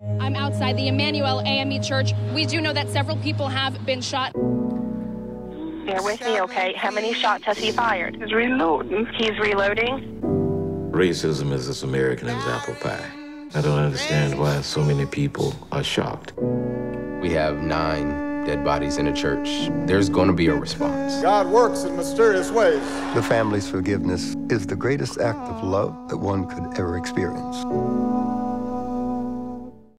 I'm outside the Emanuel AME Church. We do know that several people have been shot. Bear with me, okay? How many shots has he fired? He's reloading. He's reloading? Racism is this American example pie. I don't understand why so many people are shocked. We have 9 dead bodies in a church. There's going to be a response. God works in mysterious ways. The family's forgiveness is the greatest act of love that one could ever experience.